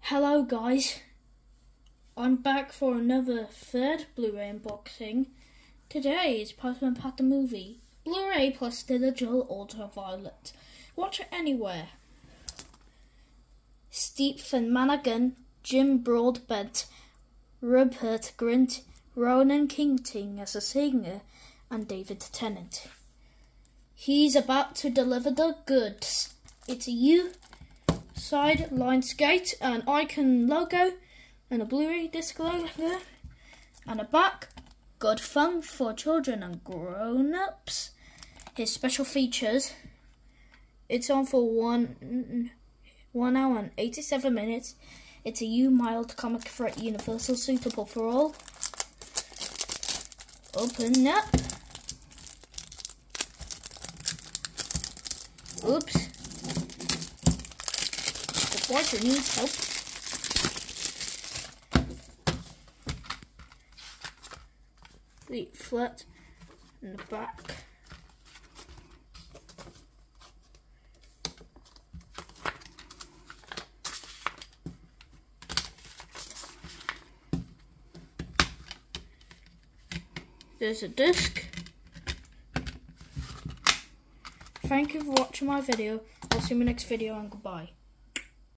Hello guys, I'm back for another third Blu-ray unboxing. Today is Postman Pat the Movie, Blu-ray plus digital ultraviolet. Watch it anywhere. Stephen Mannigan, Jim Broadbent, Rupert Grint, Ronan Keating as a singer, and David Tennant. He's about to deliver the goods. It's a side line skate, an icon logo, and a Blu-ray disc logo, and a back. Good fun for children and grown-ups. His special features: it's on for 1 hour and 87 minutes. It's a mild comic threat universal suitable for all. Open up. Oops. The watcher needs help. Leaflet in the back. There's a disc. Thank you for watching my video. I'll see you in my next video and goodbye.